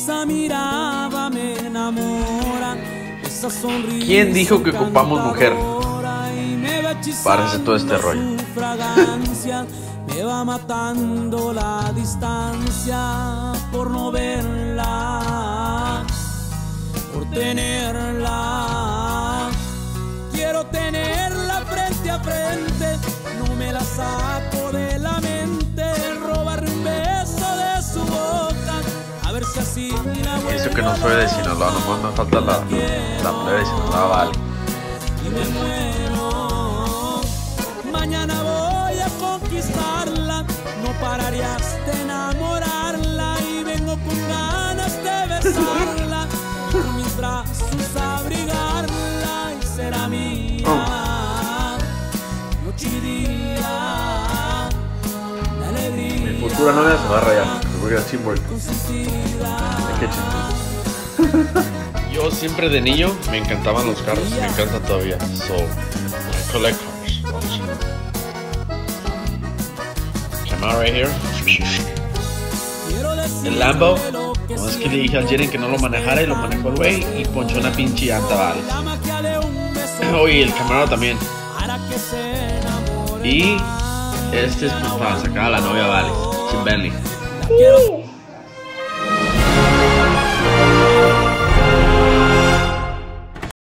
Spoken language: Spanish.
esa mirada me enamora, esa sonrisa. ¿Quién dijo que ocupamos mujer para hacer todo este rollo? Me va matando la distancia por no verla, por tenerla. Quiero tenerla frente a frente, no me la saco de la mente, robarle un beso de su boca, a ver si así la vuelvo. Eso que no soy de Sinaloa, nomás me falta la plebe de Sinaloa, vale. Y me muero, mañana voy a conquistarla, no pararías de enamorarla y vengo con ganas de besarla, y con mis brazos abrigarla y será mía, noche y día, la alegría. Mi futura novia se va a rayar, porque es teamwork. Qué chistoso. Yo siempre de niño me encantaban los carros, me encanta todavía. So, I collect cars. Vamos. Camera right here. El Lambo, no es que le dije al Jeren que no lo manejara y lo manejó el güey y ponchó una pinche llanta, vale. Oye, el Camaro también. Y este es pues para sacar a la novia, vale. Sin Bentley.